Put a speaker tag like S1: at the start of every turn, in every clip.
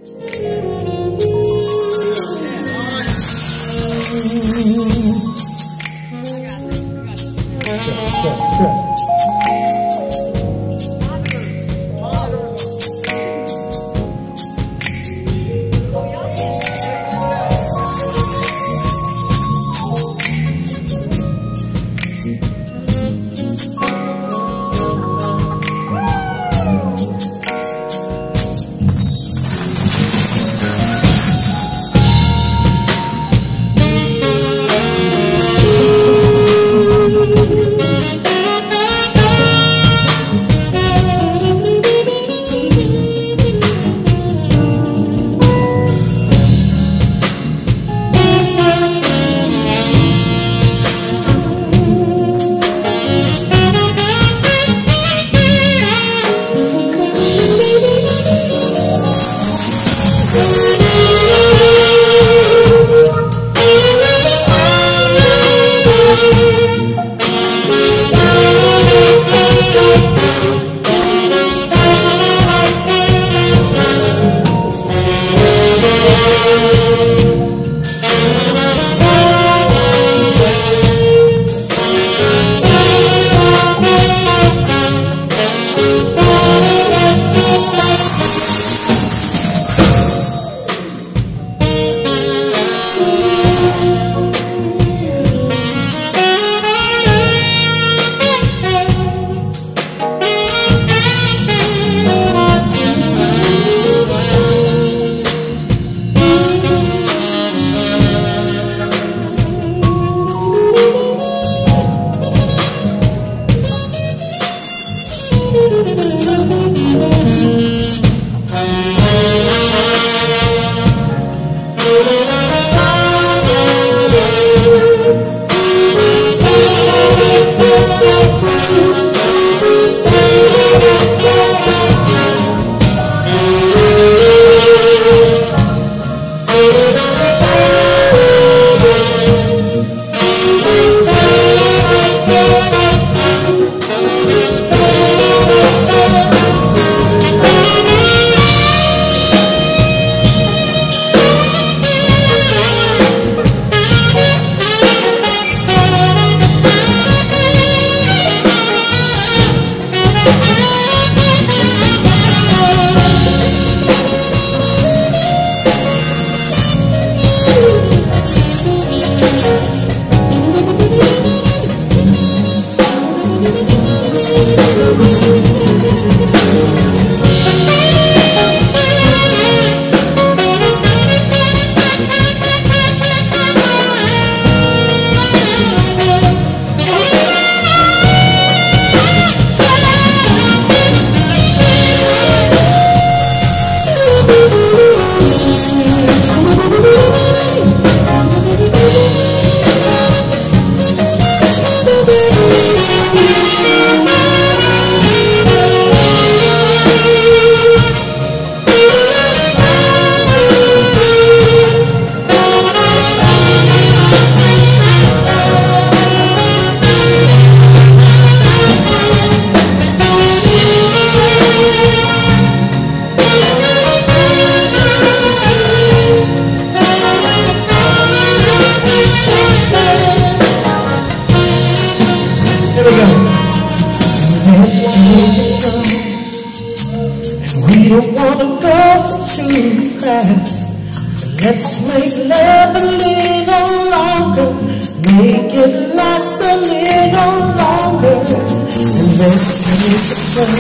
S1: don't wanna go too fast. Let's make love a little longer, make it last a little longer, and let's make it fun.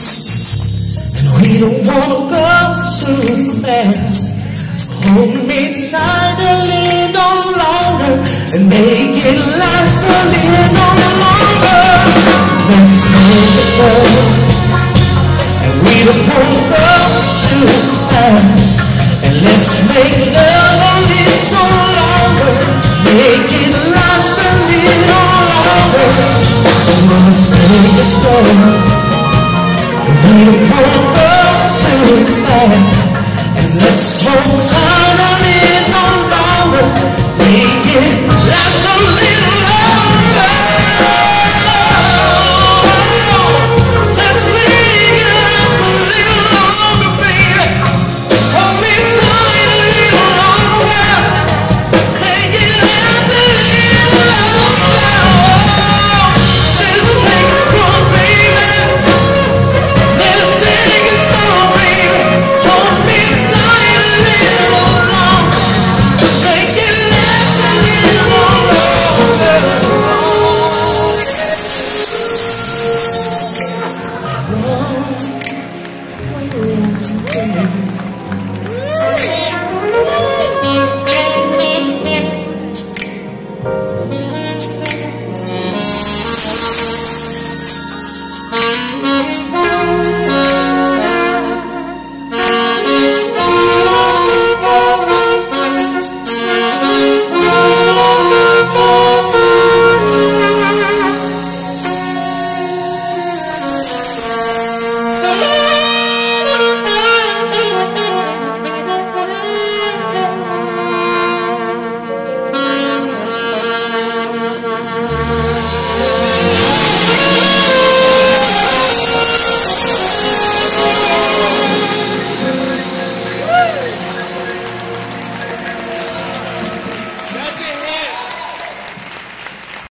S1: And we don't wanna go too fast. Hold me tight a little longer, and make it last a little longer. Let's make it fun. And we don't wanna go too fast. And let's make love a little longer, make it last a little longer. And let's take it slow.